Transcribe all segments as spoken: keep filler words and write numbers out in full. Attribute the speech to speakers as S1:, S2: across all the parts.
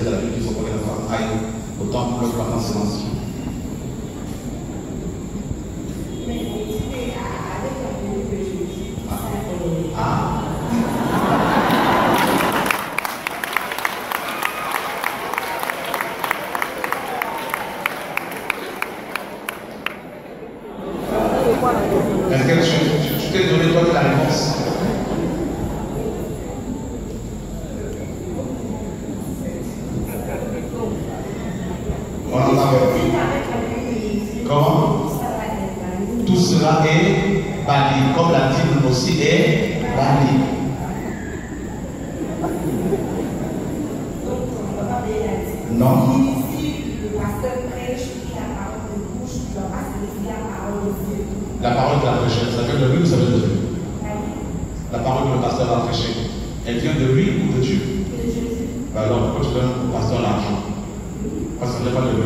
S1: disait dans la Bible qu'il faut que les femmes aillent au temple pour leur en silence. Ah. Est-ce que tu, tu, tu t'es donné toi la réponse? On entend. Comment? Tout cela est banni, comme la Bible aussi est banni. Non. La parole de la prêcher, ça vient de lui ou ça vient de Dieu? La parole que le pasteur a prêchée, elle vient de lui ou de Dieu? Ben alors, pourquoi tu donnes au pasteur l'argent? Parce que ça ne vient pas de lui.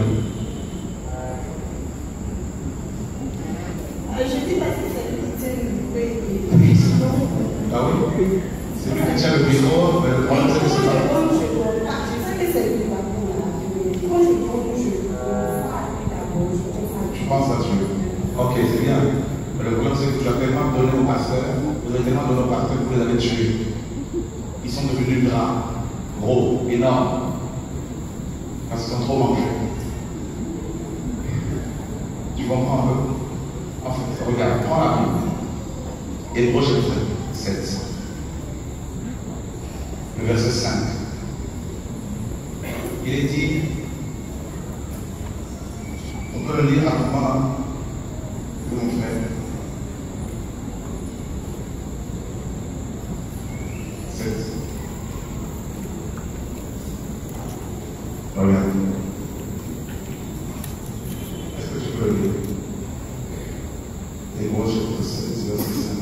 S2: Je ne sais pas si c'est lui qui tient le micro.
S1: Ah oui? C'est lui qui tient le micro, mais le problème c'est que c'est pas.
S2: Je sais que c'est lui d'abord. Quand je prends, je
S1: Je pense à Dieu. Ok, c'est bien. Mais le problème c'est que tu as tellement donné au pasteur, vous avez tellement donné au pasteur que vous les avez tués. Ils sont devenus gras, gros, énormes. Parce qu'ils sont trop mangés. Tu comprends un peu? En fait, regarde, prends la Bible. Hébreux chapitre sept. Le verset cinq. Il est dit, on peut le lire rapidement, mon frère. sept. Regarde. Est-ce que tu peux le lire? Hébreux chapitre sept, verset cinq.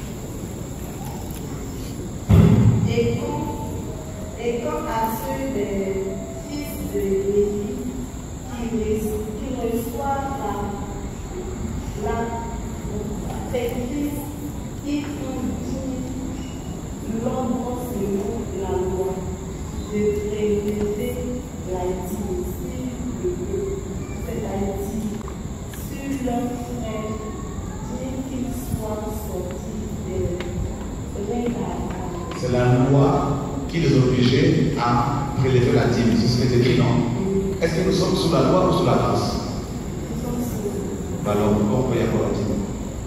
S2: Et comme, et comme à ceux des fils de Lévi qui, qui reçoivent la, la sacrifice, ils font l'ombre selon la loi de prélever l'Haïti sur le peuple, c'est l'Haïti sur leur frère, bien qu'ils soient sortis de l'Haïti.
S1: C'est la loi qui les obligeait à prélever la dîme. C'est ce qui est écrit, non? Est-ce que nous sommes sous la loi ou sous la grâce? Alors, pourquoi on peut y avoir la dîme?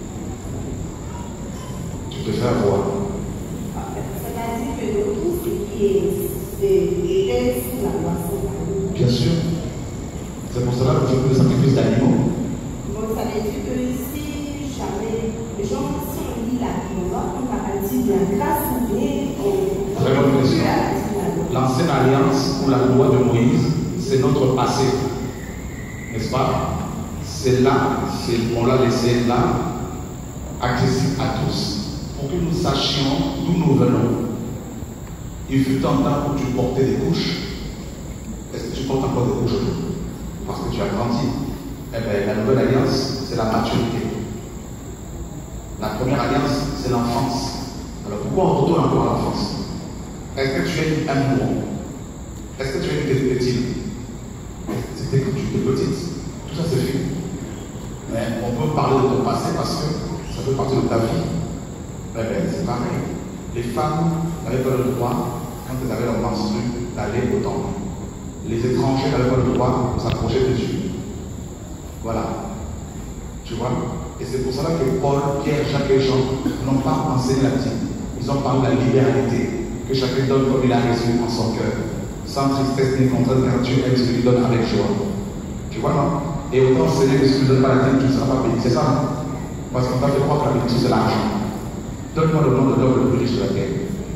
S1: Tu te fais avoir.
S2: C'est-à-dire que tout ce qui est sous la loi, c'est la loi.
S1: Bien sûr. C'est pour cela que je veux le sacrifice d'animaux.
S2: Donc ça veut dire que si jamais les gens, si on lit la loi, on va dire la grâce ou bien
S1: Très bonne question. L'ancienne alliance ou la loi de Moïse, c'est notre passé. N'est-ce pas? C'est là, on l'a laissé là, accessible à tous, pour que nous sachions d'où nous venons. Il fut un temps où tu portais des couches. Est-ce que tu portes encore des couches? Parce que tu as grandi. Eh bien, la nouvelle alliance, c'est la maturité. La première alliance, c'est l'enfance. Alors pourquoi on retourne encore à l'enfance? Est-ce que tu es un mourant? Est-ce que tu es une petite? C'était quand tu étais petite. Tout ça c'est fini. Mais on peut parler de ton passé parce que ça fait partie de ta vie. Eh bien, c'est pareil. Les femmes n'avaient pas le droit, quand elles avaient leur menstru, d'aller au temple. Les étrangers n'avaient pas le droit de s'approcher de Dieu. Voilà. Tu vois? Et c'est pour cela que Paul, Pierre, Jacques et Jean n'ont pas enseigné la dîme. Ils ont parlé de la libéralité, que chacun donne comme il a reçu en son cœur, sans tristesse ni contrainte, car Dieu aime ce qu'il donne avec joie. Tu vois, non? Et autant enseigner que si tu ne donnes pas la dîme, tu ne seras pas béni. C'est ça, non? Parce qu'on t'a fait croire que la bénédiction, c'est l'argent. Donne-moi le nom de l'homme le plus riche de la terre.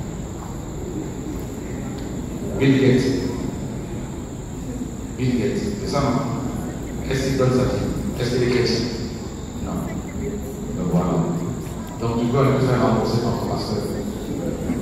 S1: Bill Gates. Bill Gates. C'est ça, non? Est-ce qu'il donne sa dîme? Est-ce qu'il est chrétien? Non. Donc voilà. Donc tu peux aller te faire rembourser par ton pasteur.